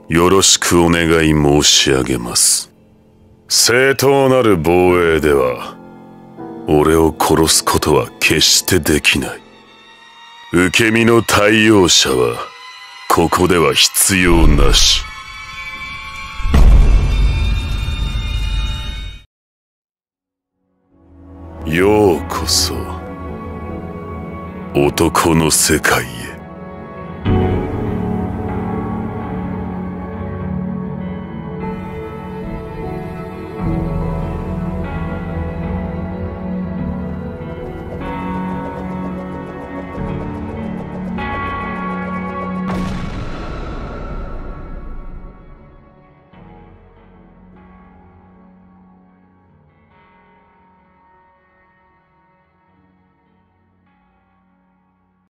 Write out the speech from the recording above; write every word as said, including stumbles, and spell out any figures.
よろしくお願い申し上げます。正当なる防衛では俺を殺すことは決してできない。受け身の対応者はここでは必要なし。ようこそ男の世界へ。